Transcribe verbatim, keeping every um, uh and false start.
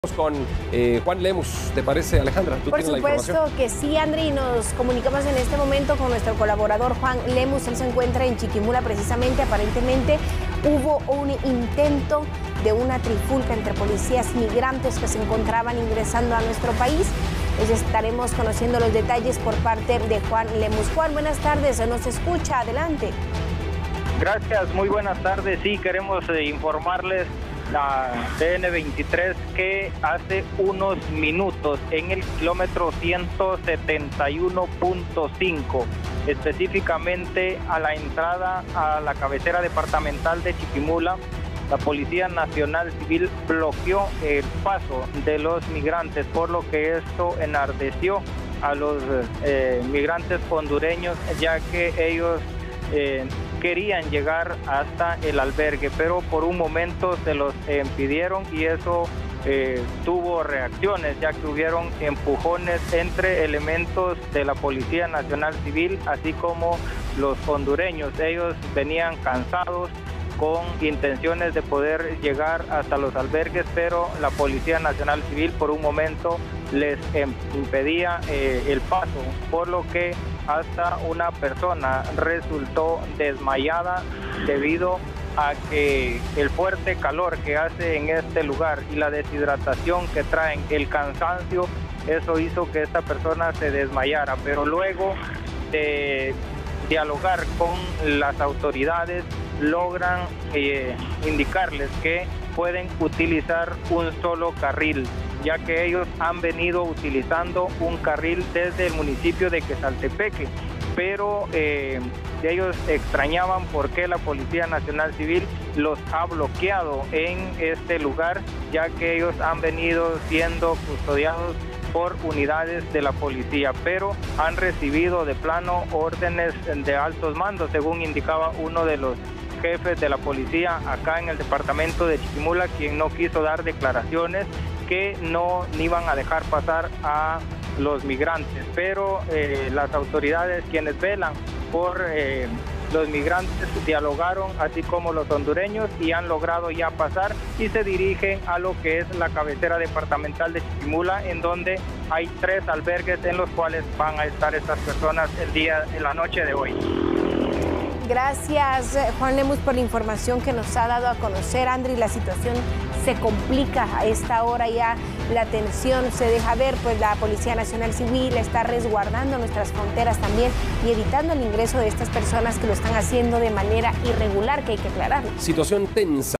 Con eh, Juan Lemus, ¿te parece, Alejandra? ¿Tú Por tienes la supuesto que sí, Andri. Nos comunicamos en este momento con nuestro colaborador Juan Lemus. Él se encuentra en Chiquimula precisamente. Aparentemente hubo un intento de una trifulca entre policías migrantes que se encontraban ingresando a nuestro país. Pues estaremos conociendo los detalles por parte de Juan Lemus. Juan, buenas tardes, nos escucha, adelante. Gracias, muy buenas tardes. Sí, queremos eh, informarles la T N veintitrés que hace unos minutos en el kilómetro ciento setenta y uno punto cinco, específicamente a la entrada a la cabecera departamental de Chiquimula, la Policía Nacional Civil bloqueó el paso de los migrantes, por lo que esto enardeció a los eh, migrantes hondureños, ya que ellos eh, querían llegar hasta el albergue, pero por un momento se los impidieron y eso eh, tuvo reacciones, ya que hubieron empujones entre elementos de la Policía Nacional Civil, así como los hondureños. Ellos venían cansados, con intenciones de poder llegar hasta los albergues, pero la Policía Nacional Civil por un momento les impedía eh, el paso, por lo que hasta una persona resultó desmayada debido a que el fuerte calor que hace en este lugar y la deshidratación que traen, el cansancio, eso hizo que esta persona se desmayara, pero luego de dialogar con las autoridades logran eh, indicarles que pueden utilizar un solo carril, ya que ellos han venido utilizando un carril desde el municipio de Quesaltepeque, pero eh, ellos extrañaban por qué la Policía Nacional Civil los ha bloqueado en este lugar, ya que ellos han venido siendo custodiados por unidades de la policía, pero han recibido de plano órdenes de altos mandos, según indicaba uno de los jefes de la policía acá en el departamento de Chiquimula, quien no quiso dar declaraciones, que no iban a dejar pasar a los migrantes, pero eh, las autoridades quienes velan por eh, los migrantes dialogaron, así como los hondureños, y han logrado ya pasar y se dirigen a lo que es la cabecera departamental de Chiquimula, en donde hay tres albergues en los cuales van a estar estas personas el día, en la noche de hoy. Gracias, Juan Lemus, por la información que nos ha dado a conocer. Andri, la situación se complica a esta hora, ya la tensión se deja ver, pues la Policía Nacional Civil está resguardando nuestras fronteras también y evitando el ingreso de estas personas que lo están haciendo de manera irregular, que hay que aclarar. Situación tensa.